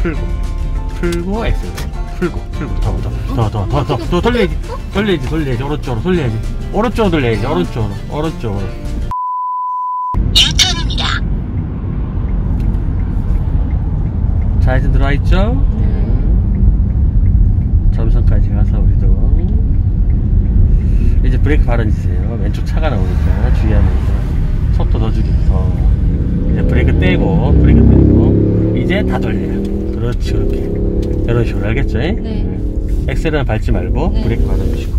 풀고 엑셀 풀고 더 돌려야지 오른쪽으로 돌려야지 오른쪽으로 돌려야지 오른쪽으로 유턴입니다. 좌회전 들어와 있죠? 점선까지 가서 우리도 이제 브레이크 바로 주세요. 왼쪽 차가 나오니까 주의하면서 속도 더 줄이고 더 이제 브레이크 떼고 이제 다 돌려요. 그렇지 그렇게 이런 식으로 알겠죠? 네. 엑셀은 밟지 말고 네. 브레이크 밟아주시고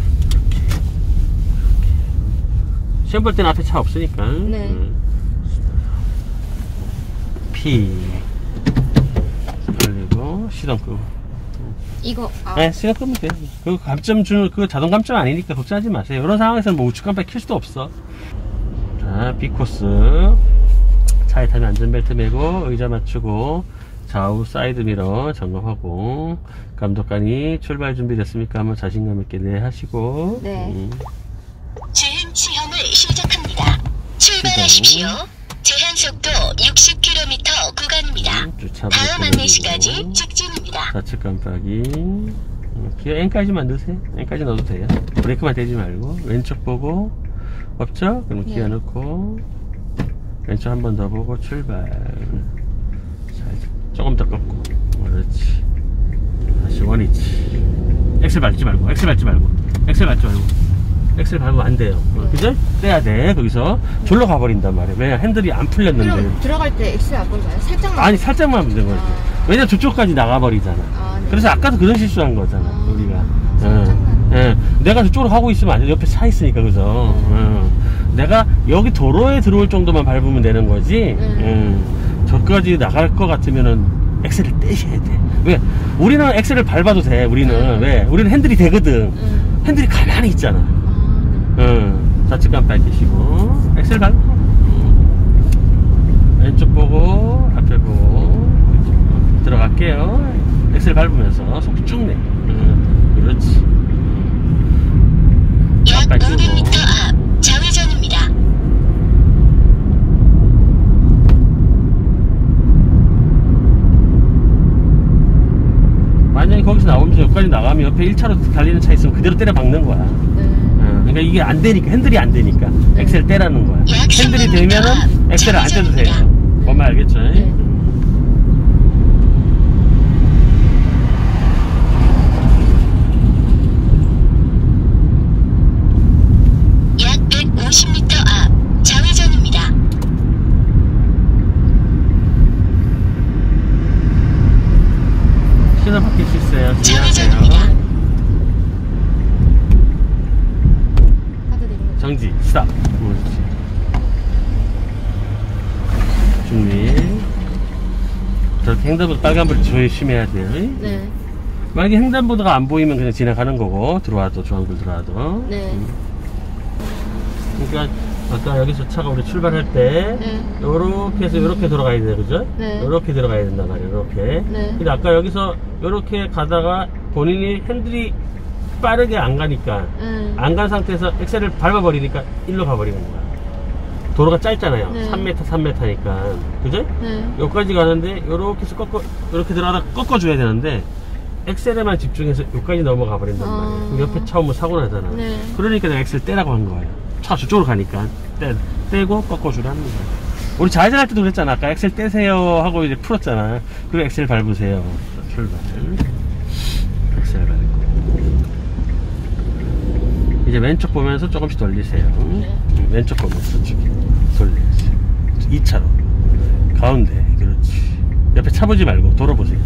시험 볼 때는 앞에 차 없으니까 네. P 돌리고 시동 끄고 이거 네, 시동 끄면 돼요. 그 감점 주는 그 자동 감점 아니니까 걱정하지 마세요. 이런 상황에서는 뭐 우측 깜빡이 킬 수도 없어. 자, B코스 차에 타면 안전벨트 매고 의자 맞추고 좌우 사이드 미러 점검하고 감독관이 출발 준비됐습니까? 한번 자신감 있게 네 하시고 네. 주행 시험을 시작합니다. 출발하십시오. 제한 속도 60km 구간입니다. 다음 안내시까지 직진입니다. 좌측 깜빡이 기어 N까지만 넣으세요. N까지 넣어도 돼요. 브레이크만 대지 말고 왼쪽 보고 없죠? 그럼 기어 넣고 왼쪽 한 번 더 보고 출발. 자, 조금 더 꺾고 그렇지. 다시 원위치. 엑셀 밟지 말고 엑셀 밟으면 안 돼요. 그죠? 떼야 돼. 거기서 졸로 가버린단 말이에요. 왜냐 핸들이 안 풀렸는데. 그럼 들어갈 때 엑셀 안 걸까요? 살짝만. 아니 살짝만 하면 되는 거지. 왜냐 저쪽까지 나가버리잖아. 네. 그래서 아까도 그런 실수한 거잖아. 우리가. 살짝만. 내가 저쪽으로 가고 있으면 안 돼. 옆에 차 있으니까 그죠. 내가 여기 도로에 들어올 정도만 밟으면 되는 거지. 저까지 나갈 것 같으면은 엑셀을 떼셔야 돼. 왜? 우리는 엑셀을 밟아도 돼. 우리는 왜? 우리는 핸들이 되거든. 핸들이 가만히 있잖아. 좌측 깜빡이 켜시고 엑셀 밟고 왼쪽 보고 앞에 보고 들어갈게요. 엑셀 밟으면서 속 쭉 내. 그렇지. 약 500m 앞 좌회전입니다. 만약에 거기서 나오면서 여기까지 나가면 옆에 1차로 달리는 차 있으면 그대로 때려 박는 거야. 그러니까 이게 안 되니까, 핸들이 안 되니까 엑셀 떼라는 거야. 핸들이 되면은 엑셀을 안 떼도 돼요. 뭔 말 알겠죠? 약 150m 앞 좌회전입니다. 신호 바뀔 수 있어요. 좌회전입니다. 정지, 스탑. 준비. 저렇게 횡단보도 빨간불 조심해야 돼요. 네. 만약에 횡단보도가 안 보이면 그냥 지나가는 거고, 들어와도, 주황불 들어와도. 네. 그러니까, 아까 여기서 차가 우리 출발할 때, 요렇게 해서 요렇게 들어가야 돼요, 그죠? 네. 요렇게 들어가야 된단 말이에요, 요렇게. 네. 근데 아까 여기서 요렇게 가다가 본인이 핸들이 빠르게 안 가니까, 안 간 상태에서 엑셀을 밟아버리니까 일로 가버리는 거야. 도로가 짧잖아요. 네. 3m, 3m니까. 그죠? 여기까지 가는데, 요렇게 해서 요렇게 들어가다 꺾어줘야 되는데, 엑셀에만 집중해서 여기까지 넘어가 버린단 말이에요. 그럼 옆에 차 오면 사고 나잖아. 네. 그러니까 내가 엑셀 떼라고 한 거예요. 차 저쪽으로 가니까. 떼고 꺾어주라는 거예요. 우리 좌회전할 때도 그랬잖아. 아까 엑셀 떼세요 하고 이제 풀었잖아. 그리고 엑셀 밟으세요. 출발. 엑셀 밟고. 이제 왼쪽 보면서 조금씩 돌리세요. 왼쪽 보면서 돌려야지. 2차로 가운데. 그렇지. 옆에 차 보지 말고 도로 보세요.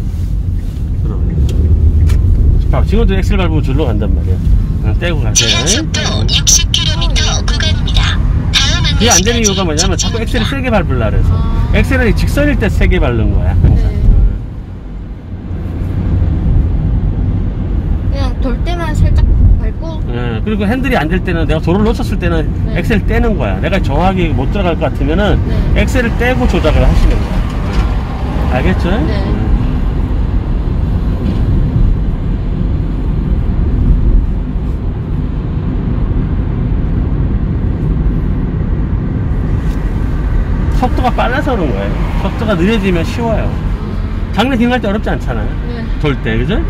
봐봐, 지금도 엑셀 밟으면 줄로 간단 말이야. 떼고 가세요. 제한 속도 60km 구간입니다. 다음 그게 안 되는 이유가 뭐냐면 자꾸 엑셀을 세게 밟으려 그래서. 엑셀은 직선일 때 세게 밟는 거야 항상. 그냥 돌 때만 살짝 밟고. 그리고 핸들이 안 될 때는 내가 도로를 놓쳤을 때는 엑셀 떼는 거야. 내가 정확히 못 들어갈 것 같으면은 엑셀을 떼고 조작을 하시는 거야. 알겠죠? 속도가 빨라서 그런 거예요. 속도가 느려지면 쉬워요. 장내 기능할 때 어렵지 않잖아요. 네. 돌 때, 그죠?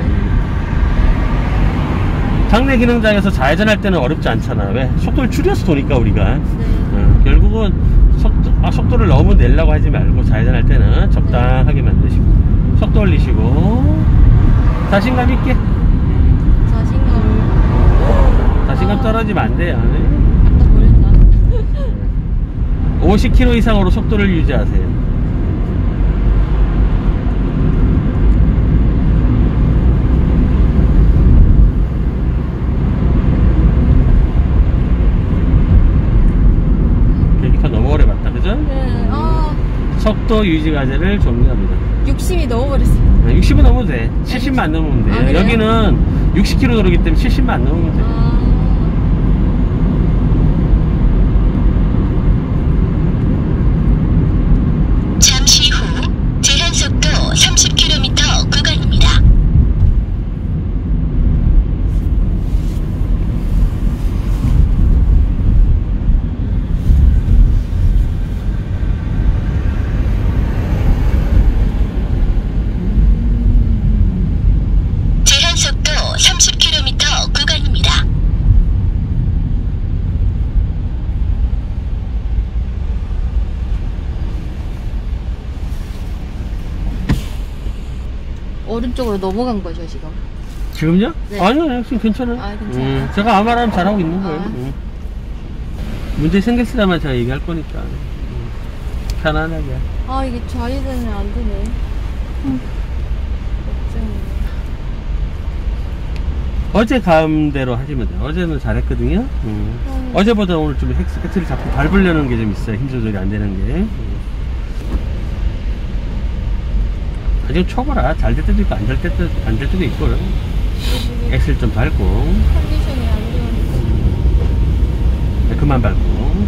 장내 기능장에서 좌회전할 때는 어렵지 않잖아. 왜? 속도를 줄여서 도니까 우리가. 네. 결국은 속도를 너무 내려고 하지 말고 좌회전할 때는 적당하게 만드시고 속도 올리시고 자신감 있게. 자신감 떨어지면 안 돼요. 아까 버렸다. 50km 이상으로 속도를 유지하세요. 계기판 너무 오래 봤다, 그죠? 네. 속도 유지 과제를 종료합니다. 60이 넘어버렸어요. 60은 넘어도 돼. 70만 안 넘으면 돼. 그래요? 여기는 60km 도로기 때문에 70만 안 넘으면 돼. 잠시 후 제한속도 30km 구간입니다. 제한속도 30km 구간입니다. 오른쪽으로 넘어간 거죠, 지금? 지금요? 네. 아니요, 지금 괜찮아요. 아, 괜찮아요? 제가 아무 말하면 잘하고 있는 거예요. 아. 문제 생겼을 때만 제가 얘기할 거니까. 편안하게. 이게 좌회전이 안 되네. 어제 감대로 하시면 돼요. 어제는 잘했거든요. 어제보다 오늘 좀 엑셀을 자꾸 밟으려는 게 좀 있어요. 힘 조절이 안 되는 게. 아직 초보라 잘 될 때도 있고 안 될 때도 있고. 엑셀 좀 밟고. 컨디션이 안 좋으니까. 네, 그만 밟고.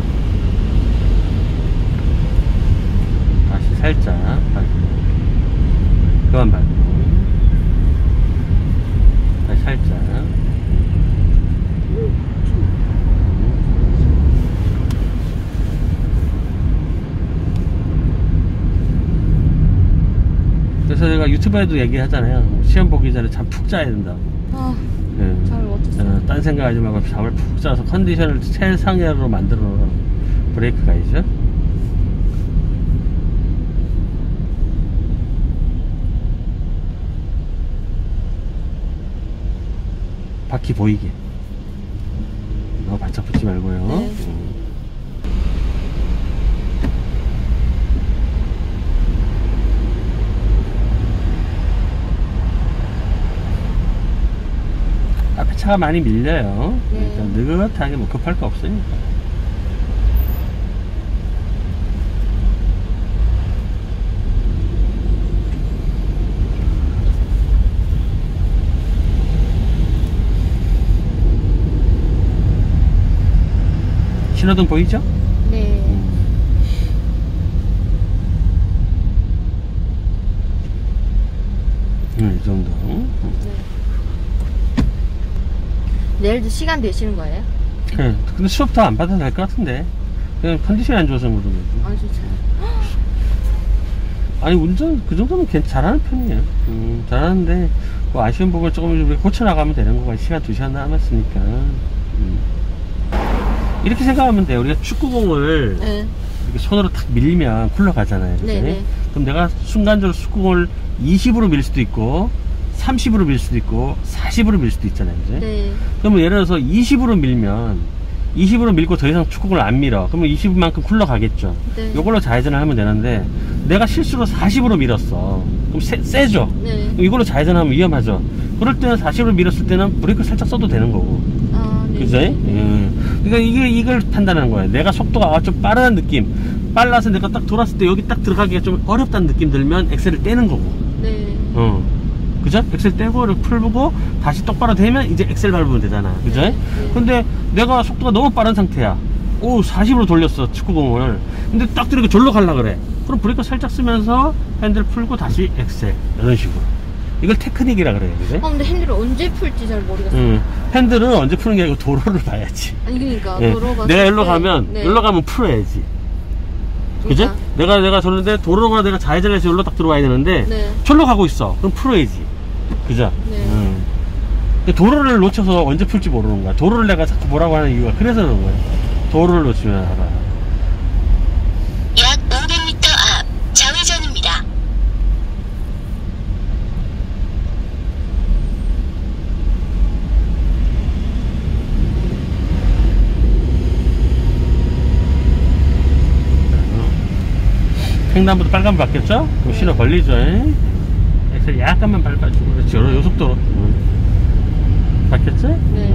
다시 살짝 밟고. 그만 밟고. 다시 살짝. 그래서 제가 유튜브에도 얘기하잖아요. 시험 보기 전에 잠 푹 자야 된다고. 잘 못했어요. 딴 생각하지 말고 잠을 푹 자서 컨디션을 최상으로 만들어 놓으라고. 브레이크 가이죠. 바퀴 보이게. 너무 바짝 붙지 말고요. 네. 앞에 차가 많이 밀려요. 네. 그러니까 느긋하게 뭐 급할 거 없으니까. 신호등 보이죠? 네. 이 정도. 내일도 시간 되시는 거예요? 그래. 근데 수업 더 안 받아도 될 것 같은데. 그냥 컨디션이 안 좋아서 그런 거지. 진짜. 아니, 운전 그 정도면 잘하는 편이에요. 잘하는데, 뭐 아쉬운 부분을 조금 고쳐나가면 되는 거가 시간 2시간 남았으니까. 이렇게 생각하면 돼요. 우리가 축구공을 네. 이렇게 손으로 탁 밀면 굴러가잖아요. 그치? 네네. 그럼 내가 순간적으로 축구공을 20으로 밀 수도 있고, 30으로 밀 수도 있고, 40으로 밀 수도 있잖아요. 그치? 네. 그러면 예를 들어서 20으로 밀면, 20으로 밀고 더 이상 축구공을 안 밀어. 그러면 20만큼 굴러가겠죠. 네. 이걸로 좌회전을 하면 되는데, 내가 실수로 40으로 밀었어. 그럼 세죠? 네. 그럼 이걸로 좌회전하면 위험하죠. 그럴 때는 40으로 밀었을 때는 브레이크 살짝 써도 되는 거고. 네. 그죠? 그러니까 이걸 판단하는 거예요. 내가 속도가 좀 빠르다는 느낌. 빨라서 내가 딱 돌았을 때 여기 딱 들어가기가 좀 어렵다는 느낌 들면 엑셀을 떼는 거고. 네. 그죠? 엑셀 떼고 이렇게 풀고 다시 똑바로 되면 이제 엑셀 밟으면 되잖아. 그죠? 네. 근데 내가 속도가 너무 빠른 상태야. 40으로 돌렸어, 축구공을. 근데 딱 들이고 절로 가려고 그래. 그럼 브레이크 살짝 쓰면서 핸들 풀고 다시 엑셀. 이런 식으로. 이걸 테크닉이라 그래요. 그죠? 근데 핸들을 언제 풀지 잘 모르겠어요. 핸들은 언제 푸는 게 아니고 도로를 봐야지. 아니, 그러니까. 예. 도로가 내가 쓸 일로 때, 가면, 네. 일로 가면 풀어야지. 그지? 그러니까. 내가 저런데 도로가 내가 좌회전해서 여기로 딱 들어와야 되는데 네. 절로 가고 있어. 그럼 풀어야지. 그죠? 네. 근데 도로를 놓쳐서 언제 풀지 모르는 거야. 도로를 내가 자꾸 뭐라고 하는 이유가 그래서 그런 거야. 도로를 놓치면 알아. 약 500m 앞 좌회전입니다. 횡단부도 빨간불 바뀌었죠? 그럼 신호 걸리죠? 엑셀 약간만 밟아주고. 그렇지. 요 속도로. 바뀌었지? 네.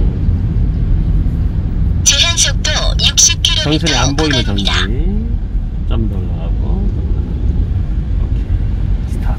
제한 속도 60km 정신이 안 보이는 정지. 구간입니다. 좀 더 올라가고. 오케이. 스탑.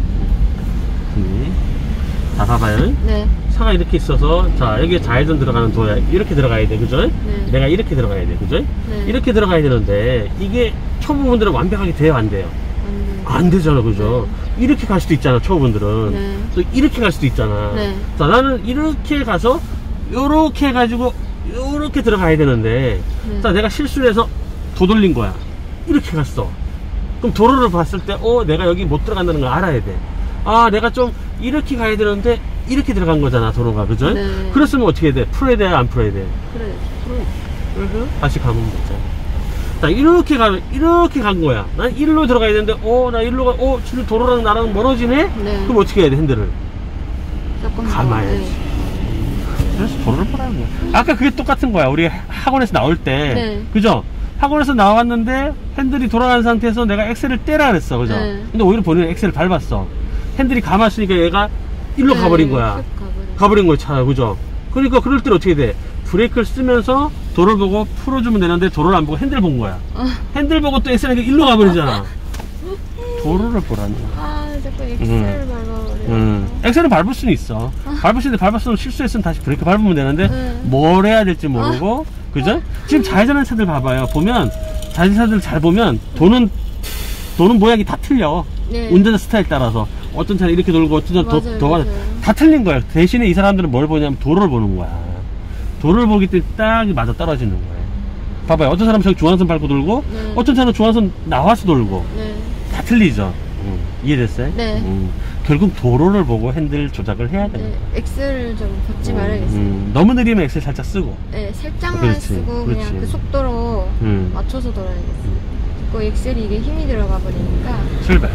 자, 봐봐요. 네. 차가 이렇게 있어서, 자, 여기에 좌회전 들어가는 도야. 이렇게 들어가야 돼. 그죠? 네. 내가 이렇게 들어가야 돼. 그죠? 네. 이렇게 들어가야 되는데, 이게 초보분들은 완벽하게 돼요? 안 돼요? 안 되잖아. 그죠? 이렇게 갈 수도 있잖아. 초보분들은. 네. 또 이렇게 갈 수도 있잖아. 네. 자, 나는 이렇게 가서, 요렇게 해가지고, 요렇게 들어가야 되는데, 네. 자, 내가 실수를 해서 도돌린 거야. 이렇게 갔어. 그럼 도로를 봤을 때, 내가 여기 못 들어간다는 걸 알아야 돼. 아, 내가 좀 이렇게 가야 되는데, 이렇게 들어간 거잖아, 도로가. 그죠? 네. 그랬으면 어떻게 해야 돼? 풀어야 돼? 안 풀어야 돼? 그래. 그래서 다시 가면 되죠. 자, 이렇게 간 거야. 난 일로 들어가야 되는데, 나 일로 지금 도로랑 나랑 멀어지네? 네. 그럼 어떻게 해야 돼, 핸들을? 조금 더, 감아야지. 네. 그래서 도로를 보라는 거야. 아까 그게 똑같은 거야. 우리 학원에서 나올 때. 네. 그죠? 학원에서 나왔는데 핸들이 돌아간 상태에서 내가 엑셀을 떼라 그랬어. 그죠? 네. 근데 오히려 본인은 엑셀을 밟았어. 핸들이 감았으니까 얘가 일로 네, 가버린 거야. 슉 가버린 거야, 차. 그죠? 그러니까 그럴 때 어떻게 돼? 브레이크를 쓰면서 도로를 보고 풀어주면 되는데 도로를 안 보고 핸들 본 거야. 핸들 보고 또 엑셀이 일로 가버리잖아. 도로를 보라는 거야. 아, 자꾸 엑셀 밟아버려. 엑셀을 밟을 수는 있어. 밟을 수 있는데 밟았으면 실수했으면 다시 브레이크 밟으면 되는데 네. 뭘 해야 될지 모르고 그죠? 지금 좌회전하는 차들 봐봐요. 보면 좌회전차들 잘 보면 도는 모양이 다 틀려. 네. 운전자 스타일 따라서 어떤 차는 이렇게 돌고 어떤 차는 맞아요, 맞아요. 다 틀린 거야. 대신에 이 사람들은 뭘 보냐면 도로를 보는 거야. 도로를 보기 때문에 딱 맞아 떨어지는 거야. 봐봐요. 어떤 사람은 저기 중앙선 밟고 돌고 네. 어떤 차는 중앙선 나와서 돌고 네. 다 틀리죠. 이해됐어요? 네. 결국 도로를 보고 핸들 조작을 해야 되는 네. 거야. 엑셀을 좀 밟지 말아야겠어요. 너무 느리면 엑셀 살짝 쓰고. 네, 살짝만 그렇지, 쓰고 그렇지. 그냥 그 속도로 맞춰서 돌아야겠어요. 그 엑셀이 이게 힘이 들어가 버리니까. 출발.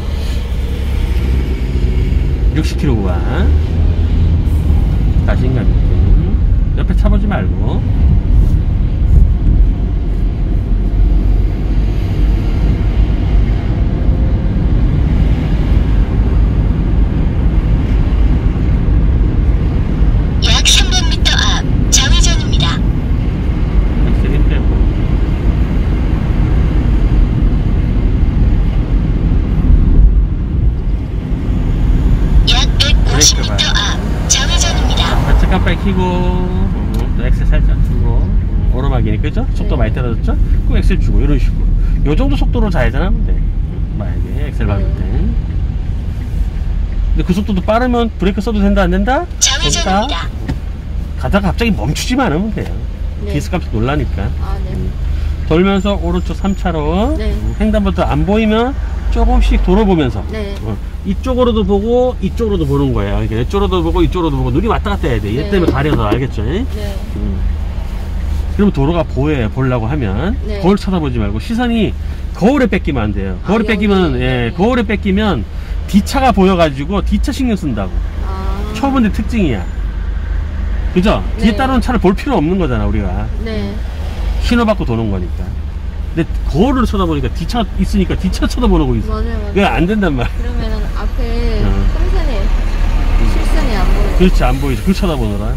60km 구간. 자신감 있게. 옆에 차 보지 말고. 약 300m 앞 좌회전입니다. 엑셀 힘 빼고. 약 브레이크 150m 봐요. 앞 좌회전입니다. 좌측 깜빡이 켜고 또 엑셀 살짝 주고 오르막이니 그죠? 속도 네. 많이 떨어졌죠? 그럼 엑셀 주고 이런 식으로 요 정도 속도로 좌회전하면 돼. 만약에 엑셀 밟을 때. 근데 그 속도도 빠르면 브레이크 써도 된다 안 된다? 좌회전입니다. 가다가 갑자기 멈추지만 않으면 돼요. 네. 뒤에서 깜짝 놀라니까. 아, 네. 돌면서 오른쪽 3차로 네. 횡단부터 안 보이면 조금씩 돌아보면서 네. 이쪽으로도 보고 이쪽으로도 보는 거예요. 이렇게 이쪽으로도 보고 이쪽으로도 보고 눈이 왔다 갔다 해야 돼. 얘 네. 때문에 가려서 알겠죠? 네. 그러면 도로가 보려고 하면 네. 거울 쳐다보지 말고 시선이 거울에 뺏기면 안 돼요. 거울에 아, 뺏기면 여기. 예, 네. 거울에 뺏기면 뒤차가 보여가지고 뒤차 신경 쓴다고. 아. 초보의 특징이야. 그죠? 뒤에 네. 따르는 차를 볼 필요 없는 거잖아 우리가. 네. 신호 받고 도는 거니까. 근데 거울을 쳐다보니까 뒤차 있으니까 뒤차 쳐다보고 있어. 맞아요, 맞아요. 그게 안 된단 말이야. 그러면은 앞에 응. 틈새네. 실선이 안 보여요. 그렇지, 안 보이죠. 그 쳐다보느라.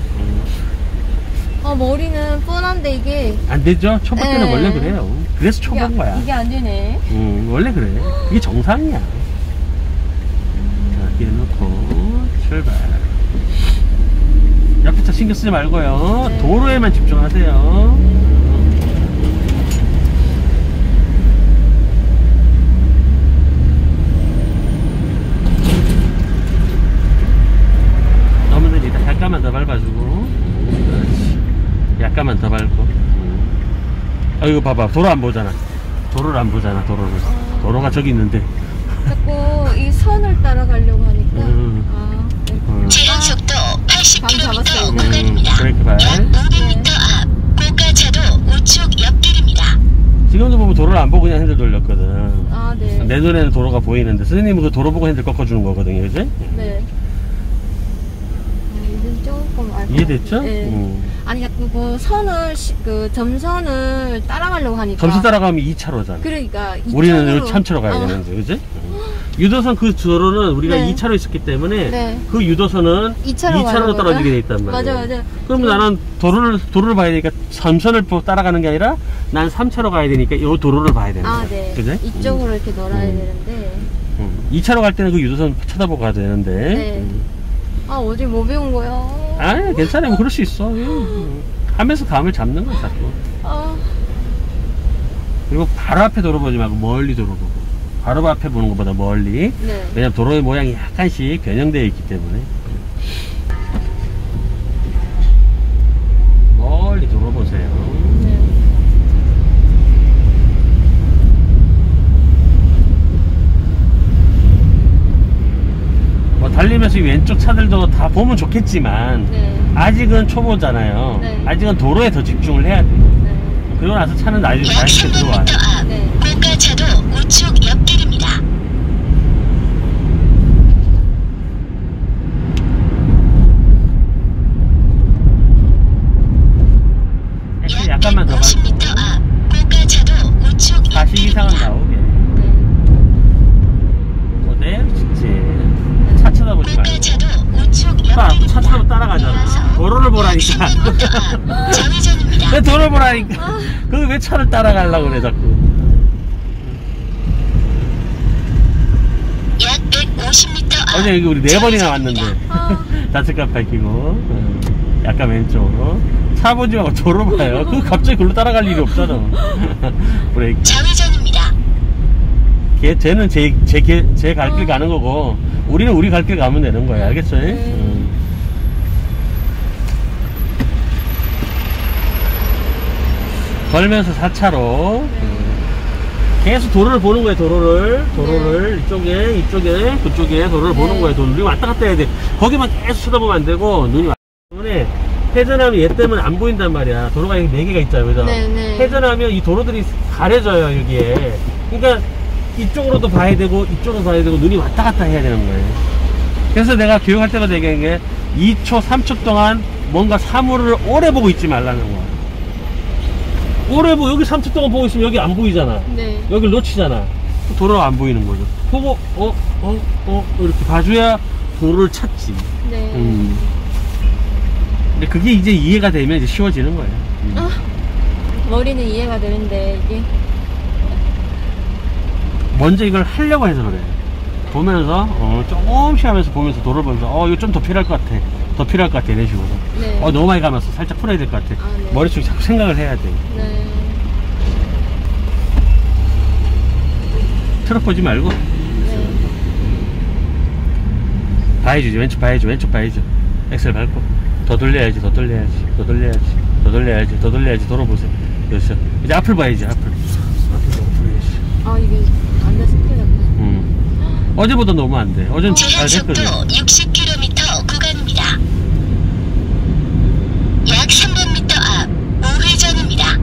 머리는 뻔한데 이게. 안 되죠? 초보 때는 네. 원래 그래요. 그래서 초보인 거야. 이게 안 되네. 원래 그래. 이게 정상이야. 자, 길 놓고 출발. 옆에 차 신경 쓰지 말고요. 네. 도로에만 집중하세요. 너무 느리다. 약간만 더 밟아주고. 그렇지. 약간만 더 밟고. 이거 봐봐. 도로 안 보잖아. 도로를 안 보잖아, 도로를. 도로가 저기 있는데. 자꾸 이 선을 따라가려고 하니까. 네. 제한 속도 감 80km 잡았어요. 구간입니다. 브레이크 발. 약 500m 앞 고가차도 우측 옆길입니다. 지금도 보면 도로를 안 보고 그냥 핸들 돌렸거든. 네. 내 눈에는 도로가 보이는데 선생님은 그 도로 보고 핸들 꺾어주는 거거든요, 그지? 네. 이제 조금 알고. 이해됐죠? 네. 아니 자꾸 그 선을 그 점선을 따라가려고 하니까. 점수 따라가면 2차로잖아. 그러니까 우리는 이쪽으로. 3차로 가야 되는데, 그지? 유도선 그 도로는 우리가 네. 2차로 있었기 때문에 네. 그 유도선은 2차로 2차로 떨어지게 돼 있단 말이야. 맞아. 그럼 나는 도로를 봐야 되니까 점선을 따라가는 게 아니라 난 3차로 가야 되니까 이 도로를 봐야 되는 거야. 네. 그지? 이쪽으로 이렇게 놀아야 되는데. 2차로 갈 때는 그 유도선 쳐다보고 가야 되는데. 네. 어제 뭐 배운 거야? 아, 괜찮아. 뭐 그럴 수 있어. 하면서 감을 잡는 거야, 자꾸. 그리고 바로 앞에 도로 보지 말고 멀리 도로 보고. 바로 앞에 보는 것보다 멀리. 네. 왜냐면 도로의 모양이 약간씩 변형되어 있기 때문에. 멀리 도로 보세요. 네. 뭐 달리면서 이 왼쪽 차들도 다 보면 좋겠지만 네. 아직은 초보잖아요. 네. 아직은 도로에 더 집중을 해야 돼. 네. 그러고 나서 차는 나중에 약 자연스럽게 들어와. 300m 앞 네. 고가차도 우측 옆길입니다. 엑셀 약간만 더 150m 밟고 앞 고가차도 우측 40 이상은 옆길입니다. 나오게. 네. 그대로 직진. 차 쳐다보지 말고. 고가차도 우측 차 옆길입니다. 차로 따라가잖아. 도로를 보라니까. 300m 앞 좌회전입니다. 왜 도로를 보라니까. 그거 왜 차를 따라가려고 그래 자꾸. 약 150m 앞 어제 여기 우리 4번이나 왔는데 좌회전입니다. 좌측 깜빡 켜고 약간 왼쪽으로 차 보지 말고 도로 봐요. 그거 갑자기 글로 따라갈 일이 없잖아. 브레이크. 좌회전입니다. 쟤는 제 갈 길 가는 거고 우리는 우리 갈 길 가면 되는 거야. 알겠죠? 걸면서 4차로 계속 도로를 보는 거예요. 도로를 이쪽에 그쪽에 도로를 보는 거예요. 눈이 왔다 갔다 해야 돼. 거기만 계속 쳐다보면 안 되고 눈이 왔다 때문에 회전하면 얘 때문에 안 보인단 말이야. 도로가 여기 4개가 있잖아요. 그죠? 네. 회전하면 이 도로들이 가려져요. 여기에. 그러니까 이쪽으로도 봐야 되고 이쪽으로 봐야 되고 눈이 왔다 갔다 해야 되는 거예요. 그래서 내가 교육할 때마다 얘기하는 게 2초 3초 동안 뭔가 사물을 오래 보고 있지 말라는 거야. 오래 여기 3초 동안 보고 있으면 여기 안 보이잖아. 네. 여기를 놓치잖아. 도로가 안 보이는 거죠. 보고 이렇게 봐줘야 도로를 찾지. 네. 근데 그게 이제 이해가 되면 이제 쉬워지는 거예요. 머리는 이해가 되는데 이게 먼저 이걸 하려고 해서 그래. 보면서 조금씩 하면서 보면서 도로를 보면서 이거 좀 더 필요할 것 같아. 더 필요할 것 같아. 이런 식으로. 네. 너무 많이 감았어. 살짝 풀어야 될 것 같아. 네. 머릿속에 자꾸 생각을 해야 돼. 네. 트럭 보지 말고 네. 봐야지. 왼쪽 봐야지. 엑셀 밟고 더 돌려야지. 더 돌려야지. 도로 보세요. 그렇죠. 이제 앞을 봐야지. 앞을 봐야지. 이게 앉아서 큰일 났네. 어제보다 너무 안 돼. 어제는 잘 제한 속도 됐거든. 60km 구간입니다. 약 300m 앞 우회전입니다.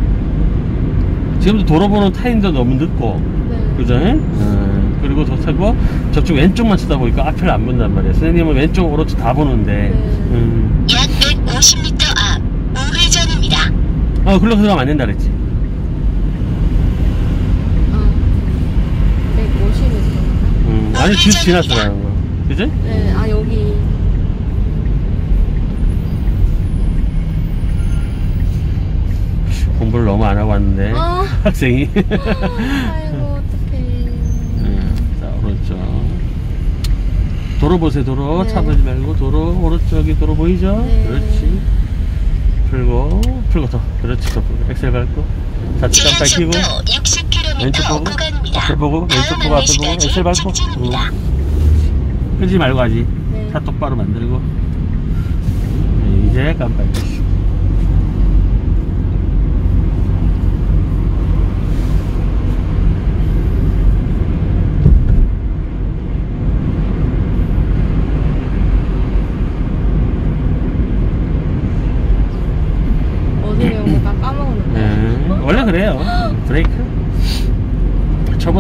지금도 도로 보는 타임도 너무 늦고, 네. 그죠? 그리고 더 차고 저쪽 왼쪽만 쳐다보니까 앞을 안 본단 말이야. 선생님은 왼쪽 오른쪽 다 보는데. 약 150m 앞 우회전입니다. 글로 들어가면 안 된다 그랬지. 150m. 아니 지났어 라는 거. 그지? 네. 여기. 공부를 너무 안 하고 왔는데 학생이. 아이고 어떡해. 자 오른쪽 도로 보세요. 도로. 네. 차 보지 말고 도로. 오른쪽이 도로 보이죠? 네. 그렇지. 풀고 더. 그렇지. 더 풀고 엑셀 밟고 좌측 제한 깜빡 켜고 속도 60km 왼쪽 보고 구간입니다. 앞을 보고 왼쪽 다음 보고 앞을 보고 안내시까지 엑셀 밟고 직진입니다. 끄지 말고 하지. 네. 차 똑바로 만들고 이제 깜빡 켜시고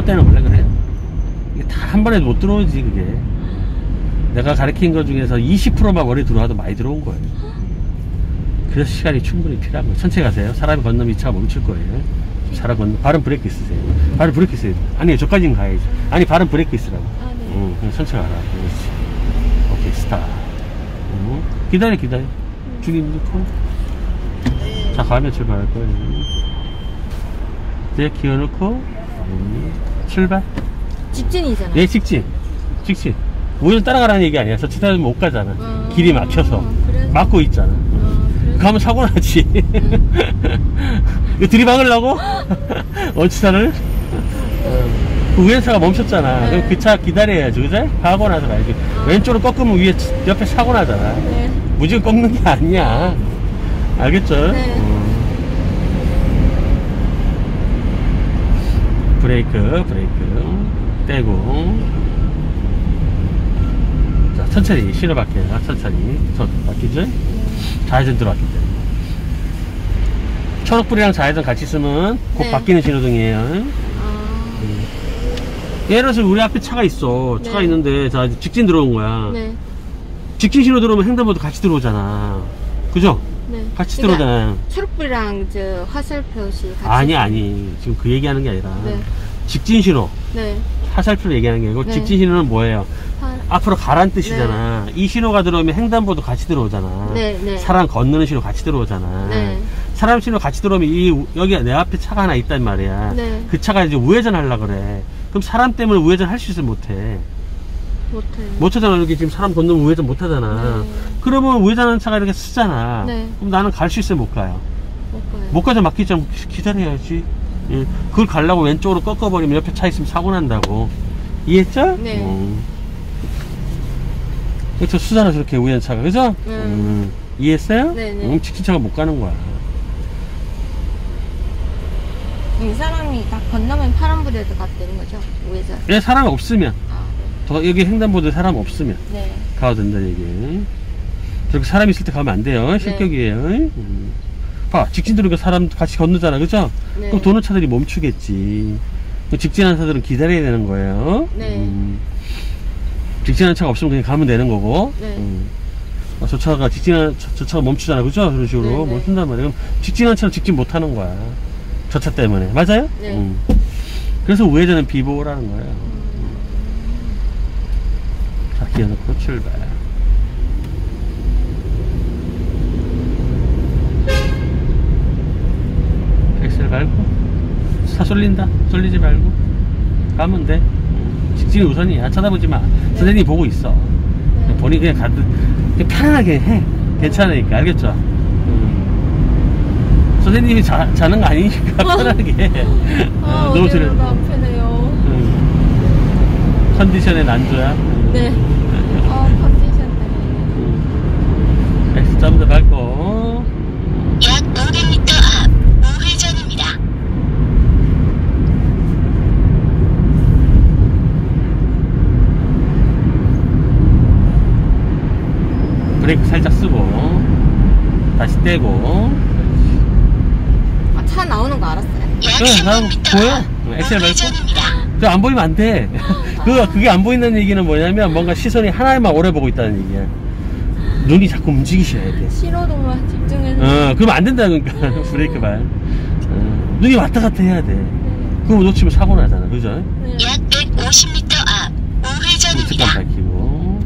때는 원래 그래요. 이게 다 한 번에 못 들어오지 그게. 내가 가르친 것 중에서 20%만 머리 들어와도 많이 들어온 거예요. 그래서 시간이 충분히 필요한 거예요. 천천히 가세요. 사람이 건너면 이 차가 멈출 거예요. 사람 건너. 발은 브레이크 있으세요. 발은 브레이크 있어요. 아니 저까지는 가야지. 아니 발은 브레이크 있으라고. 아, 네. 그냥 천천히 가라. 그렇지. 오케이 스탑. 기다려. 중임 넣고. 자 가면 출발할 거예요. 이제 기어 넣고 출발. 직진이잖아. 예, 직진. 우회전 따라가라는 얘기 아니야. 저 치타면 못 가잖아. 길이 막혀서. 그래서? 막고 있잖아. 그래서? 가면 사고 나지. 이거 들이박으려고? 어치타를? 그 우회전차가 멈췄잖아. 네. 그럼 그 차 기다려야지. 그죠? 가고 나서 가야지. 왼쪽으로 꺾으면 옆에 사고 나잖아. 네. 무조건 꺾는 게 아니야. 알겠죠? 네. 브레이크 떼고. 자 천천히 신호 바뀌어요. 천천히 손 바뀌죠? 좌회전 들어왔기 때문에 초록불이랑 좌회전 같이 쓰면 곧 네. 바뀌는 신호등이에요. 예를 들어서 우리 앞에 차가 있어. 차가 네. 있는데 자 직진 들어온 거야. 네. 직진 신호 들어오면 횡단보도 같이 들어오잖아. 그죠? 네. 같이 그러니까 들어오잖아요. 초록불이랑 저 화살 표시 같이. 아니 지금 그 얘기하는 게 아니라 네. 직진 신호 네. 화살표로 얘기하는 게 아니고 네. 직진 신호는 뭐예요? 화- 앞으로 가란 뜻이잖아. 이 신호가 들어오면 횡단보도 같이 들어오잖아. 네, 네. 사람 건너는 신호 같이 들어오잖아. 네. 사람 신호 같이 들어오면 여기 내 앞에 차가 하나 있단 말이야. 네. 그 차가 이제 우회전 하려고 그래. 그럼 사람 때문에 우회전 할 수 있어 못해? 못해요. 못하잖아. 이렇게 지금 사람 건너면 우회전 못하잖아. 네. 그러면 우회전하는 차가 이렇게 쓰잖아. 네. 그럼 나는 갈 수 있어요? 못 가요? 못 가요. 못 가자 막히자 기다려야지. 예. 그걸 가려고 왼쪽으로 꺾어버리면 옆에 차 있으면 사고 난다고. 이해했죠? 네. 그렇죠. 수잖아 저렇게 우연차가. 그죠? 이해했어요? 네네. 직진차가 못 가는 거야. 이 사람이 딱 건너면 파란불에도 갔다는 거죠? 우회전. 예, 사람 없으면. 아, 더 여기 횡단보도에 사람 없으면 네. 네. 가도 된다는 얘기. 저렇게 사람 있을 때 가면 안 돼요. 실격이에요. 봐, 직진 들어오니까 사람 같이 건너잖아. 그죠? 네. 그럼 도는 차들이 멈추겠지. 직진하는 차들은 기다려야 되는 거예요. 네. 직진하는 차가 없으면 그냥 가면 되는 거고. 네. 저 차가 저 차가 멈추잖아. 그죠? 그런 식으로 네, 네. 멈춘단 말이에요. 그럼 직진하는 차는 직진 못 하는 거야. 저 차 때문에. 맞아요? 네. 그래서 우회전은 비보호라는 거예요. 자, 기어 넣고 출발. 엑셀 밟고 차 쏠린다. 쏠리지 말고 가면 돼. 직진이 우선이야. 쳐다보지 마. 선생님이 보고 있어. 본인이 그냥 가듯 그냥 편안하게 해. 괜찮으니까. 알겠죠? 선생님이 자는 거 아니니까 편하게 해. 너무 어디로 안 편해요. 컨디션에 난조야. 네. 컨디션 때문에. X 좀 더 밟고. 약 500m 앞 우회전입니다. 브레이크 살짝 쓰고 다시 떼고. 아, 차 나오는 거 알았어요? 약 네, 다음 10m 보여? 앞 엑셀 밟고. 우회전입니다. 저 안 보이면 안 돼. 그게 안 보인다는 얘기는 뭐냐면 뭔가 시선이 하나에만 오래 보고 있다는 얘기야. 눈이 자꾸 움직이셔야 돼. 신호등만 집중해서. 그러면 안 된다니까. 브레이크 발. 눈이 왔다 갔다 해야 돼. 그거 놓치면 사고 나잖아. 그죠? 네. 약 150m 앞 우측감 우회전입니다. 밝히고.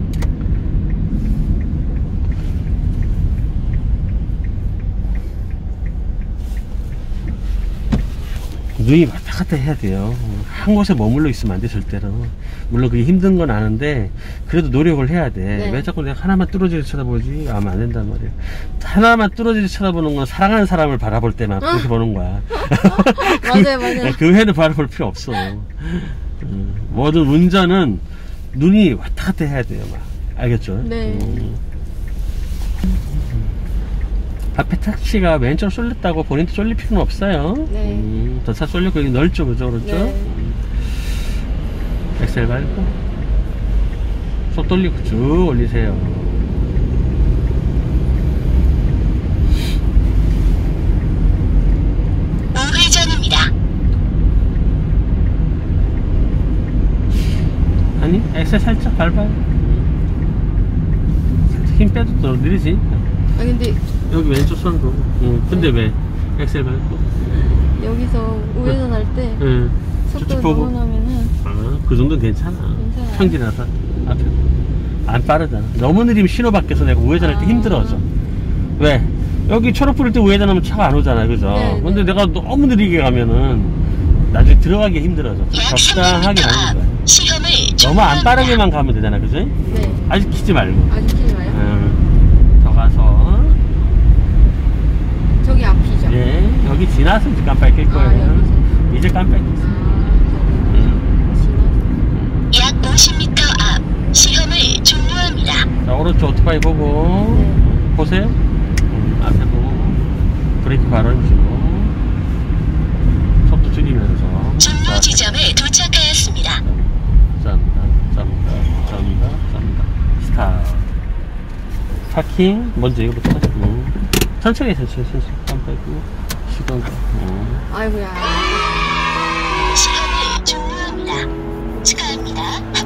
눈이 왔다 갔다 해야 돼요. 한 곳에 머물러 있으면 안 돼, 절대로. 물론 그게 힘든 건 아는데, 그래도 노력을 해야 돼. 네. 왜 자꾸 내가 하나만 뚫어지게 쳐다보지? 하면 안 된단 말이야. 하나만 뚫어지게 쳐다보는 건 사랑하는 사람을 바라볼 때만 그렇게 보는 거야. 맞아요. 그 외에는 바라볼 필요 없어. 뭐든 운전은 눈이 왔다 갔다 해야 돼요, 막. 알겠죠? 네. 앞에 택시가 왼쪽으로 쏠렸다고 본인도 쏠릴 필요는 없어요. 네. 저 차 쏠렸고 여기 넓죠, 그죠? 그렇죠? 네. 엑셀 밟고 속 돌리고 쭉 올리세요. 우회전입니다. 아니, 엑셀 살짝 밟아요. 살짝 힘 빼도 더 느리지. 아 근데 여기 왼쪽 손으로. 근데 왜 엑셀 밟고? 여기서 우회전 할때 속도 저쪽 보고. 너무 나면은 그 정도는 괜찮아. 괜찮아요. 평지라서 앞에 안 빠르잖아. 너무 느리면 신호 밖에서 내가 우회전할 때 힘들어져. 왜? 여기 초록 불일 때 우회전하면 차가 안 오잖아, 그죠? 네, 근데 네. 내가 너무 느리게 가면은 나중에 들어가기 힘들어져. 약 적당하게 300m 가는 앞 거야. 시험을 너무 안 종료합니다. 빠르게만 가면 되잖아, 그죠? 네. 아직 키지 말고. 아직 키지 마요? 더 가서. 저기 앞이죠? 예, 여기 지나서 이제 깜빡이 낄 거예요. 여기서? 이제 깜빡이 낄 거예요. 지나서 약 50m 앞 시험을 종료합니다. 자, 오른쪽 오토바이 보고. 네. 보세요. 앞에 보고. 브레이크 바로 해주고. 속도 줄이면서. 종료 지점에 도착하였습니다. 짭니다. 스탑. 파킹. 먼저 이거부터. 천천히. 깜빡이 끄고. 시동. 아이고야. 시험을 종료합니다. 축하합니다.